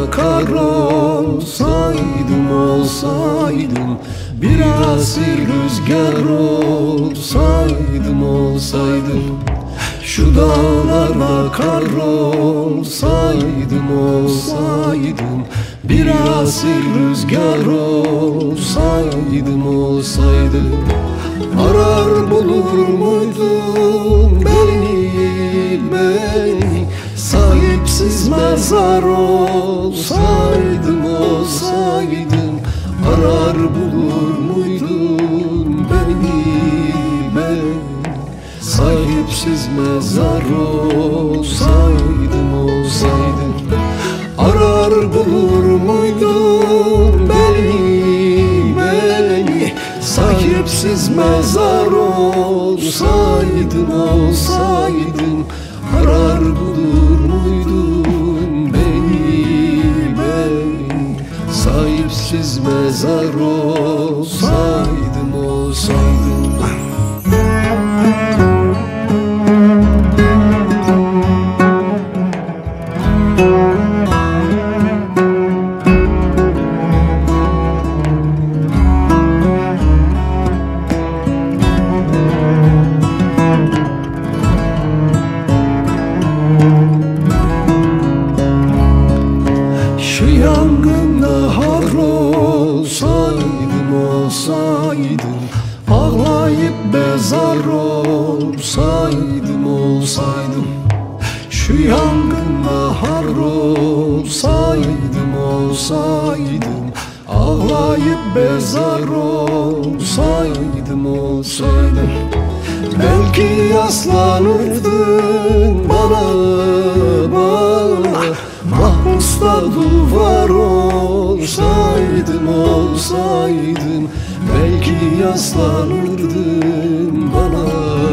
kar olsaydım, olsaydım, bir asil rüzgar olsaydım, olsaydım, şu dağlarda kar olsaydım, olsaydım, bir asil rüzgar olsaydım, olsaydım, arar bulur muydum beni, sahipsiz mezar olsaydım, olsaydım, arar bulur muydum beni, sahipsiz mezar olsaydım, olsaydım, arar bulur muydum beni, sahipsiz mezar olsaydım, olsaydım, arar bulur muydum beni, sahipsiz mezar olsaydım, olsaydım. Şu yangında har olsaydım, olsaydım, ağlayıp bezar olsaydım, olsaydım, şu yangında har olsaydım, olsaydım, ağlayıp bezar olsaydım, olsaydım, belki yaslanırdın bana, mahpusta duvar olsaydım, olsaydım, belki yaslanırdın bana,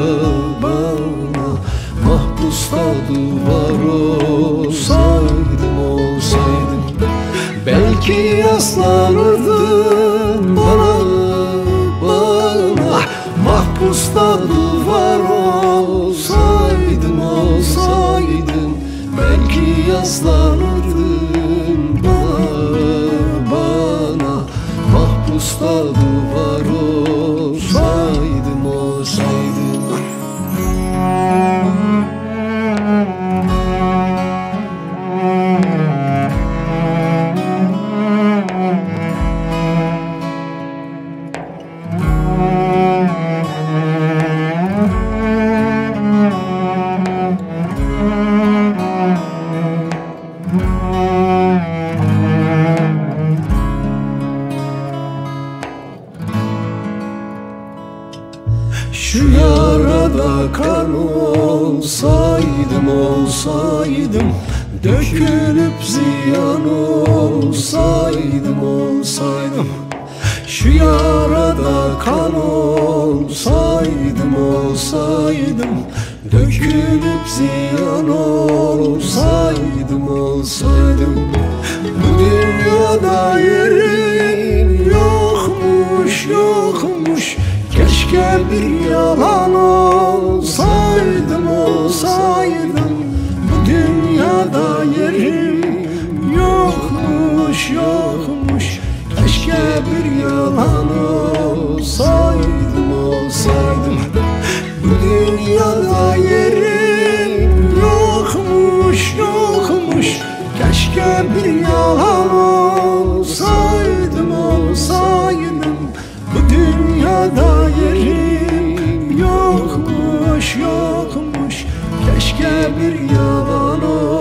mahpusta duvar olsaydım, olsaydım, belki yaslanırdın bana, mahpusta duvar olsaydım, olsaydım, belki yaslanırdın bana, mahpusta duvar olsaydım, olsaydım. Şu yarada kan olsaydım, olsaydım, dökülüp ziyan olsaydım, olsaydım, şu yarada kan olsaydım, olsaydım, dökülüp ziyan olsaydım, olsaydım, bu dünyada yerim yokmuş, yokmuş, keşke bir yalan olsaydım, olsaydım, bu dünyada yerim yokmuş, yokmuş, keşke bir yalan olsaydım, olsaydım, bu dünyada yerim yokmuş, yokmuş, keşke bir yalan olsaydım, olsaydım, bu dünyada yerim yokmuş, yokmuş, keşke bir yalan olsaydım.